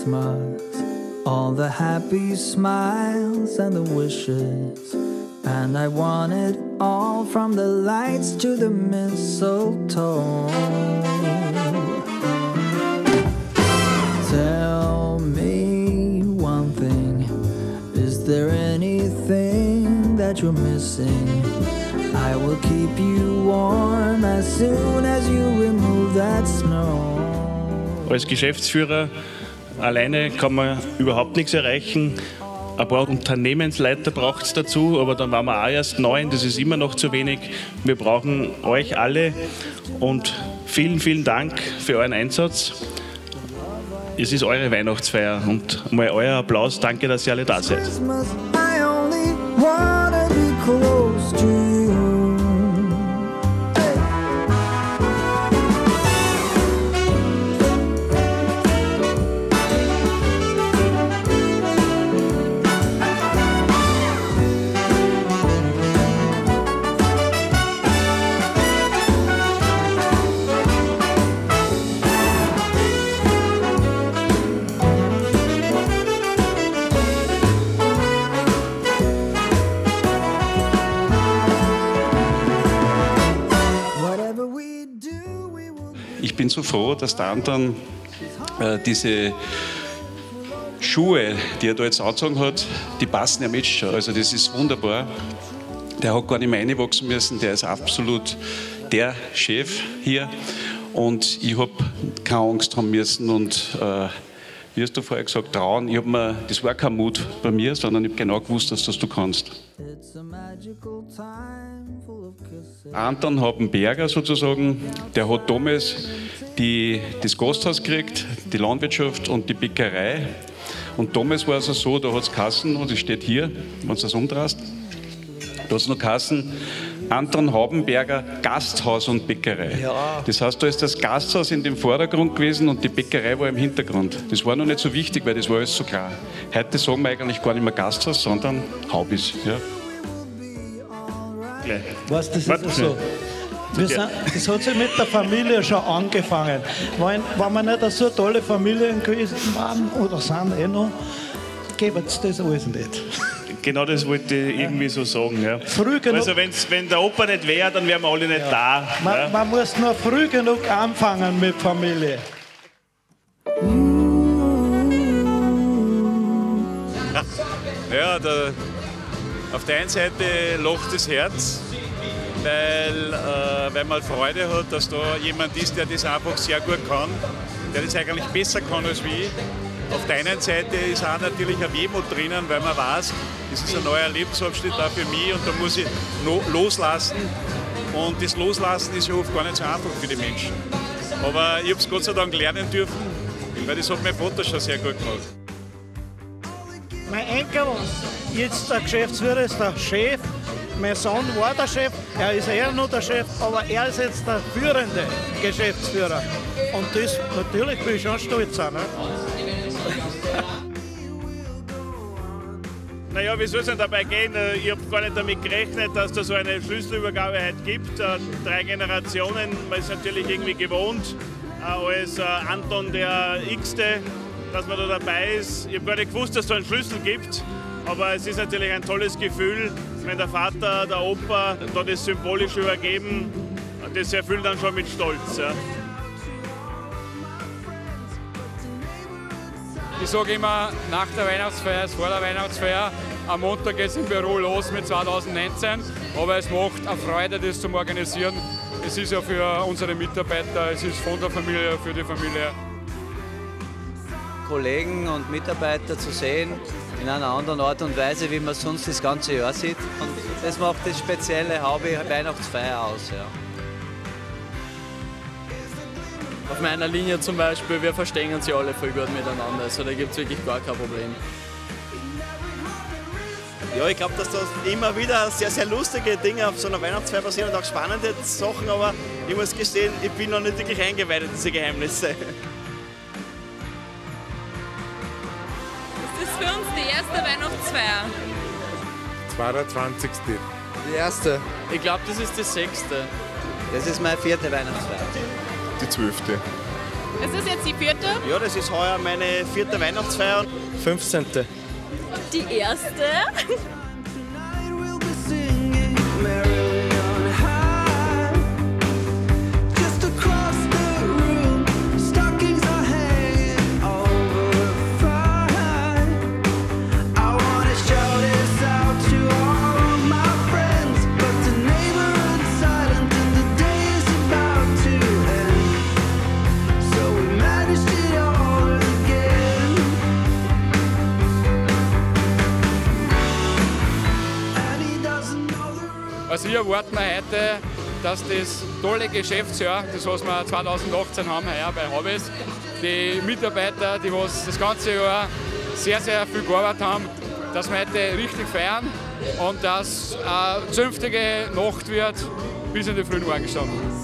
Christmas, all the happy smiles and the wishes. And I want it all, from the lights to the mistletoe. Tell me one thing, is there anything that you're missing? I will keep you warm as soon as you remove that snow. Als Geschäftsführer alleine kann man überhaupt nichts erreichen. Ein paar Unternehmensleiter braucht es dazu, aber dann waren wir auch erst 9, das ist immer noch zu wenig. Wir brauchen euch alle und vielen, vielen Dank für euren Einsatz. Es ist eure Weihnachtsfeier und mal euer Applaus. Danke, dass ihr alle da seid. Ich bin so froh, dass der Anton diese Schuhe, die er da jetzt angezogen hat, die passen ja jetzt schon. Also das ist wunderbar. Der hat gar nicht mehr reinwachsen müssen, der ist absolut der Chef hier. Und ich habe keine Angst haben müssen und wie hast du vorher gesagt, trauen. Das war kein Mut bei mir, sondern ich habe genau gewusst, dass das du kannst. Anton Habenberger sozusagen, der hat damals das Gasthaus gekriegt, die Landwirtschaft und die Bäckerei. Und damals war es so, da hat es Kassen, und es steht hier, wenn du das umdrehst, da hat es noch Kassen, Anton Habenberger Gasthaus und Bäckerei. Ja. Das heißt, da ist das Gasthaus in dem Vordergrund gewesen und die Bäckerei war im Hintergrund. Das war noch nicht so wichtig, weil das war alles so klar. Heute sagen wir eigentlich gar nicht mehr Gasthaus, sondern Haubis. Ja. Weißt, das ist so. Das hat sich mit der Familie schon angefangen. Wenn wir nicht so tolle Familien gewesen waren oder sind noch, gäbe es das alles nicht. Genau das wollte ich irgendwie so sagen. Ja. Früh genug, also wenn der Opa nicht wäre, dann wären wir alle nicht da. Man muss nur früh genug anfangen mit Familie. Ja, auf der einen Seite lacht das Herz, weil man Freude hat, dass da jemand ist, der das einfach sehr gut kann, der das eigentlich besser kann als ich. Auf der einen Seite ist auch natürlich ein Wehmut drinnen, weil man weiß, das ist ein neuer Lebensabschnitt auch für mich und da muss ich loslassen. Und das Loslassen ist ja oft gar nicht so einfach für die Menschen. Aber ich habe es Gott sei Dank lernen dürfen, weil das hat mein Vater schon sehr gut gemacht. Mein Enkel, jetzt der Geschäftsführer, ist der Chef. Mein Sohn war der Chef, er ist eher noch der Chef, aber er ist jetzt der führende Geschäftsführer. Und das natürlich bin ich schon stolz. Ne? Naja, wie soll es denn dabei gehen? Ich habe gar nicht damit gerechnet, dass da so eine Schlüsselübergabe heute gibt. 3 Generationen, man ist natürlich irgendwie gewohnt, als Anton der X-te, dass man da dabei ist. Ich habe gar nicht gewusst, dass es da einen Schlüssel gibt, aber es ist natürlich ein tolles Gefühl, wenn der Vater, der Opa da das symbolisch übergeben, das erfüllt dann schon mit Stolz. Ja. Ich sage immer, nach der Weihnachtsfeier ist vor der Weihnachtsfeier. Am Montag geht es im Büro los mit 2019, aber es macht eine Freude, das zu organisieren. Es ist ja für unsere Mitarbeiter, es ist von der Familie für die Familie. Kollegen und Mitarbeiter zu sehen in einer anderen Art und Weise, wie man sonst das ganze Jahr sieht. Und das macht das spezielle Hobby Weihnachtsfeier aus. Ja. Auf meiner Linie zum Beispiel, wir verstehen uns ja alle voll gut miteinander, also da gibt es wirklich gar kein Problem. Ja, ich glaube, dass da immer wieder sehr, sehr lustige Dinge auf so einer Weihnachtsfeier passieren und auch spannende Sachen, aber ich muss gestehen, ich bin noch nicht wirklich eingeweiht in diese Geheimnisse. Das ist für uns die erste Weihnachtsfeier. 22. Die erste. Ich glaube, das ist die 6. Das ist meine 4. Weihnachtsfeier. Die 12. Das ist jetzt die 4.? Ja, das ist heuer meine 4. Weihnachtsfeier. 15. Die erste? Also hier erwarten wir heute, dass das tolle Geschäftsjahr, das was wir 2018 haben, heuer bei Hobbies, die Mitarbeiter, die was das ganze Jahr sehr, sehr viel gearbeitet haben, dass wir heute richtig feiern und dass eine zünftige Nacht wird bis in die frühen Morgenstunden.